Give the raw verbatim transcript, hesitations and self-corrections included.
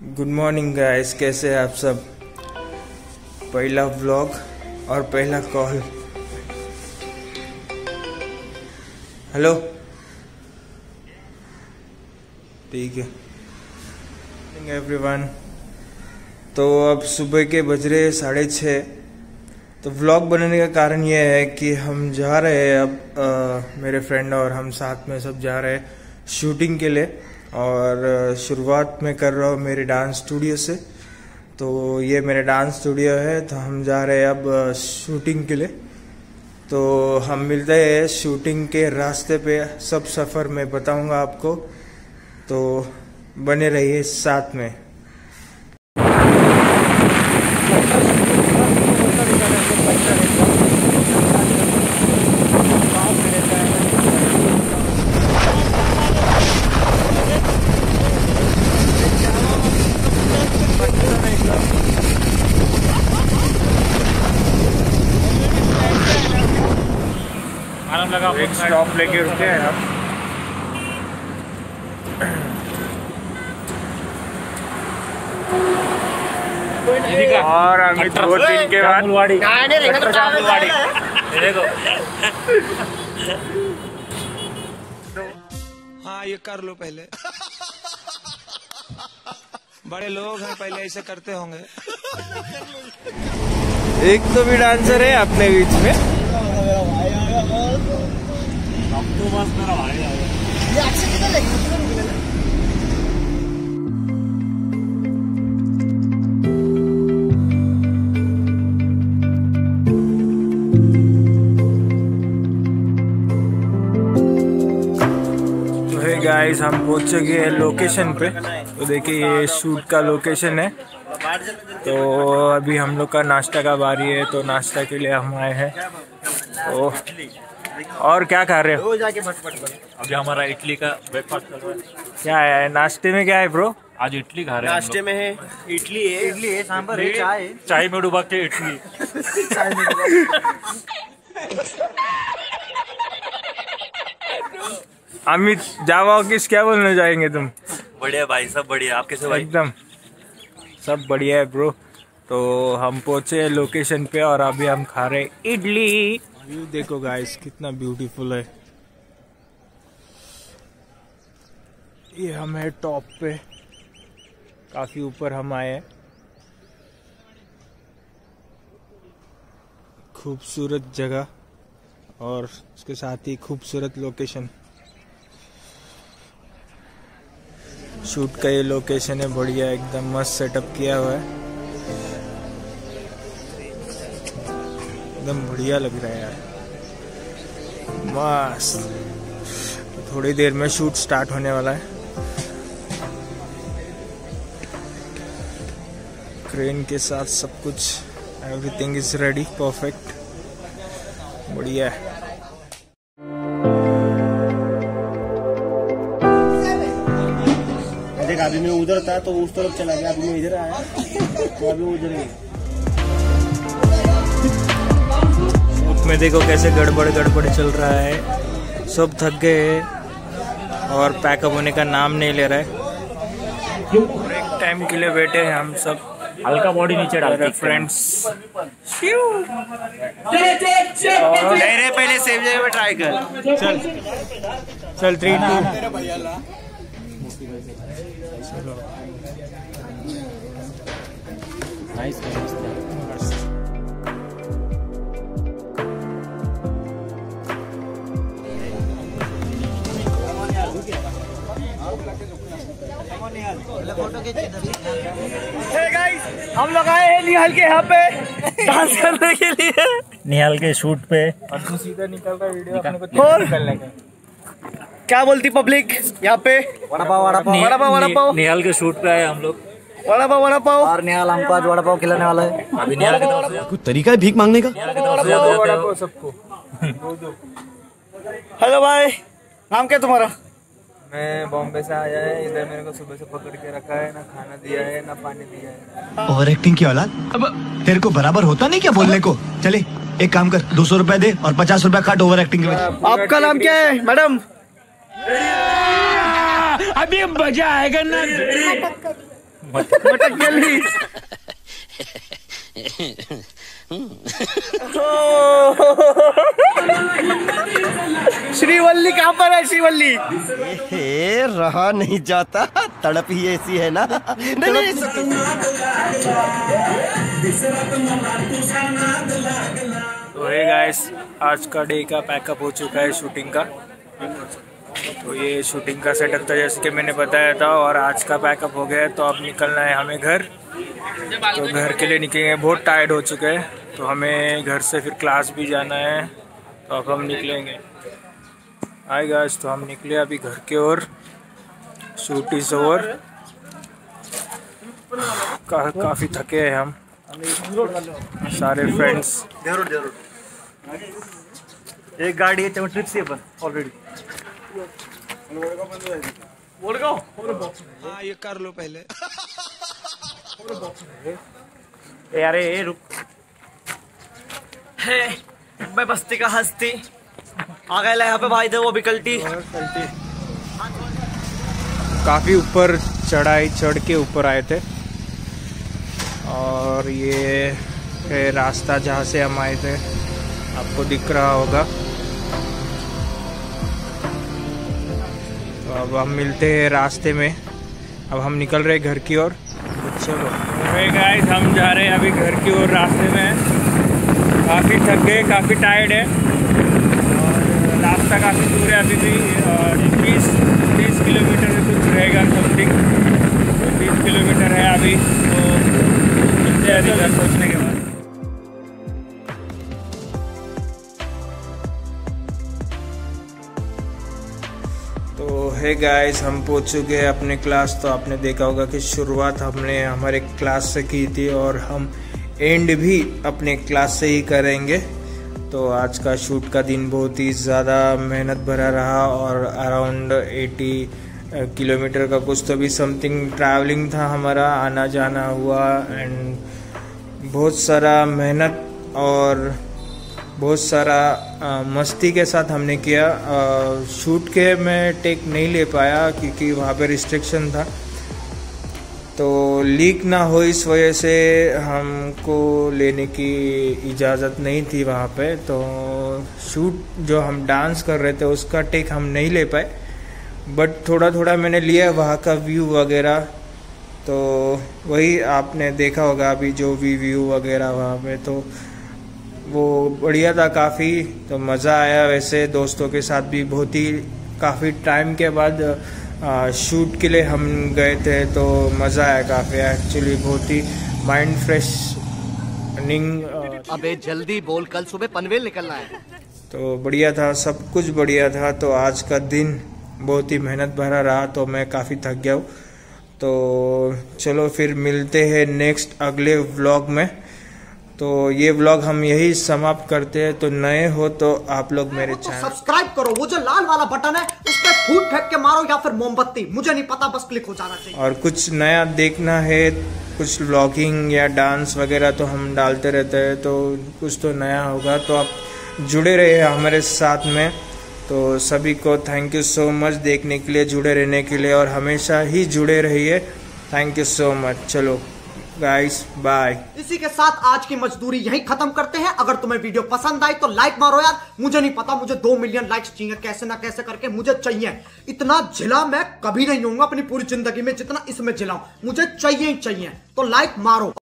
Good morning guys, कैसे हैं आप सब। पहला व्लॉग और पहला कॉल। हेलो, ठीक है एवरीवन। तो अब सुबह के बज रहे साढ़े छः। तो व्लॉग बनाने का कारण ये है कि हम जा रहे हैं अब आ, मेरे फ्रेंड और हम साथ में सब जा रहे हैं शूटिंग के लिए। और शुरुआत में कर रहा हूँ मेरे डांस स्टूडियो से। तो ये मेरा डांस स्टूडियो है, तो हम जा रहे हैं अब शूटिंग के लिए। तो हम मिलते हैं शूटिंग के रास्ते पे, सब सफ़र में बताऊंगा आपको, तो बने रहिए साथ में। एक स्टॉप लेके रुके हैं हम। और अभी दो दिन के बाद हाँ ये कर लो पहले। बड़े लोग हैं, पहले ऐसे करते होंगे। एक तो भी डांसर है अपने बीच में। तो बस मेरा भाई आ गया। ये अच्छे कितना लगेगा? तो हे गाइस, हम पहुंच चुके हैं लोकेशन पे। तो देखिए ये शूट का लोकेशन है। तो अभी हम लोग का नाश्ता का बारी है, तो नाश्ता के लिए हम आए हैं। तो और क्या खा रहे हो? अभी हमारा इडली का ब्रेकफास्ट कर रहा है। क्या है नाश्ते में? क्या है ब्रो? आज इडली खा रहे हैं। नाश्ते में है इडली है, इडली है, सांभर है, चाय है। चाय में डुबा के इडली। अमित जावा किस क्या बोलने जाएंगे तुम? बढ़िया भाई, सब बढ़िया। आप कैसे भाई? एकदम सब बढ़िया है ब्रो। तो हम पहुंचे लोकेशन पे और अभी हम खा रहे इडली। व्यू देखो गाइस, कितना ब्यूटीफुल है। ये हम है टॉप पे, काफी ऊपर हम आए हैं। खूबसूरत जगह और उसके साथ ही खूबसूरत लोकेशन। शूट का ये लोकेशन है, बढ़िया एकदम मस्त सेटअप किया हुआ है, एकदम बढ़िया लग रहा है यार, मस्त। थोड़ी देर में शूट स्टार्ट होने वाला है। क्रेन के साथ सब कुछ, एवरीथिंग इज रेडी, परफेक्ट, बढ़िया है। अभी मैं उधर था तो उस तरफ चला गया, अभी मैं इधर आया तो अभी उधर ही। शूट में देखो कैसे गड़बड़ गड़बड़ चल रहा है, सब थक गए और पैकअप होने का नाम नहीं ले रहा है। एक टाइम के लिए बैठे हैं हम सब, हल्का बॉडी नीचे डाल फ्रेंड्स। नहीं रे, पहले सेव जगह पे ट्राई कर। चल चल थ्री टू। Nice nice. हम लोग आए हैं निहाल के यहाँ पे डांस करने के लिए। निहाल के शूट पे और तू सीधा निकल रहा वीडियो अपने को और निकलने का। क्या बोलती पब्लिक यहाँ पे? वड़ा पाव, वड़ा पाव, वड़ा पाव, वड़ा पाव। निहाल के शूट पे आए हम लोग। वड़ा पाव, वड़ा पाव। और निहाल हमको आज वड़ा पाव खिलाने वाला है। अभी निहाल की तरफ से कुछ तरीका है भीख मांगने का? वड़ा पाव सबको। हेलो भाई, नाम क्या तुम्हारा? मैं बॉम्बे से आया है, इधर मेरे को सुबह से पकड़ के रखा है, ना खाना दिया है ना पानी दिया है। ओवर एक्टिंग की औलाद, अब तेरे को बराबर होता नहीं क्या बोलने को? चले एक काम कर, दो सौ रुपए दे और पचास रुपए काट ओवर एक्टिंग के वजह। आपका नाम क्या है मैडम? अभी मजा आएगा ना। मटक गली। श्रीवल्ली कहाँ पर है? श्रीवल्ली हे रहा नहीं जाता, तड़प ही ऐसी है ना। नहीं, नहीं, तो हे गाइस, आज का डे का पैकअप हो चुका है शूटिंग का। तो ये शूटिंग का सेटअप था जैसे कि मैंने बताया था, और आज का पैकअप हो गया है। तो अब निकलना है हमें घर। तो घर के लिए निकलेंगे, बहुत टायर्ड हो चुके हैं। तो हमें घर से फिर क्लास भी जाना है, तो अब हम निकलेंगे। हाय गाइस, तो हम निकले अभी घर की ओर। Shoot is over. का, काफ़ी थके हैं हम सारे फ्रेंड्स। जरूर जरूर एक गाड़ी है ट्रिप से अपन ऑलरेडी बोल गो। हाँ ये कर लो पहले। यार ये रुक है, मैं बस्ती का हस्ती आ गया यहाँ पे भाई थे वो विकल्टी। काफ़ी ऊपर चढ़ाई चढ़ के ऊपर आए थे, और ये है रास्ता जहाँ से हम आए थे, आपको दिख रहा होगा। तो अब हम मिलते हैं रास्ते में। अब हम निकल रहे घर की ओर। तो चलो गाइस, हम जा रहे हैं अभी घर की ओर। रास्ते में काफ़ी थक गए, काफ़ी टायर्ड है, और रास्ता काफ़ी दूर है अभी भी। बीस तीस किलोमीटर में कुछ रहेगा समथिंग। तो तीस किलोमीटर है अभी। तो मिलते हैं अभी घर पहुँचने के बाद। तो है गाइस, हम पहुंच चुके हैं अपने क्लास। तो आपने देखा होगा कि शुरुआत हमने हमारे क्लास से की थी, और हम एंड भी अपने क्लास से ही करेंगे। तो आज का शूट का दिन बहुत ही ज़्यादा मेहनत भरा रहा, और अराउंड अस्सी किलोमीटर का कुछ तो भी समथिंग ट्रैवलिंग था हमारा, आना जाना हुआ। एंड बहुत सारा मेहनत और बहुत सारा आ, मस्ती के साथ हमने किया। आ, शूट के मैं टेक नहीं ले पाया क्योंकि वहाँ पे रिस्ट्रिक्शन था, तो लीक ना हो इस वजह से हमको लेने की इजाज़त नहीं थी वहाँ पे। तो शूट जो हम डांस कर रहे थे उसका टेक हम नहीं ले पाए, बट थोड़ा थोड़ा मैंने लिया वहाँ का व्यू वगैरह। तो वही आपने देखा होगा अभी जो भी व्यू वगैरह वहाँ पे, तो वो बढ़िया था काफ़ी। तो मज़ा आया। वैसे दोस्तों के साथ भी बहुत ही काफ़ी टाइम के बाद आ, शूट के लिए हम गए थे, तो मज़ा आया काफ़ी। एक्चुअली बहुत ही माइंड फ्रेशनिंग। अबे जल्दी बोल, कल सुबह पनवेल निकलना है। तो बढ़िया था, सब कुछ बढ़िया था। तो आज का दिन बहुत ही मेहनत भरा रहा, तो मैं काफ़ी थक गया हूँ। तो चलो फिर मिलते हैं नेक्स्ट अगले व्लॉग में। तो ये व्लॉग हम यही समाप्त करते हैं। तो नए हो तो आप लोग मेरे चैनल तो सब्सक्राइब करो, वो जो लाल वाला बटन है उस पर फूट फेंक के मारो या फिर मोमबत्ती, मुझे नहीं पता, बस क्लिक हो जाना चाहिए। और कुछ नया देखना है, कुछ व्लॉगिंग या डांस वगैरह तो हम डालते रहते हैं, तो कुछ तो नया होगा। तो आप जुड़े रहे हमारे साथ में। तो सभी को थैंक यू सो मच देखने के लिए, जुड़े रहने के लिए, और हमेशा ही जुड़े रहिए। Thank you so much. चलो गाइस, बाय। इसी के साथ आज की मजदूरी यहीं खत्म करते हैं। अगर तुम्हें वीडियो पसंद आई तो लाइक मारो यार। मुझे नहीं पता, मुझे दो मिलियन लाइक्स चाहिए, कैसे ना कैसे करके मुझे चाहिए। इतना झिला मैं कभी नहीं होऊंगा अपनी पूरी जिंदगी में जितना इसमें झिलाऊं, मुझे चाहिए ही चाहिए। तो लाइक मारो।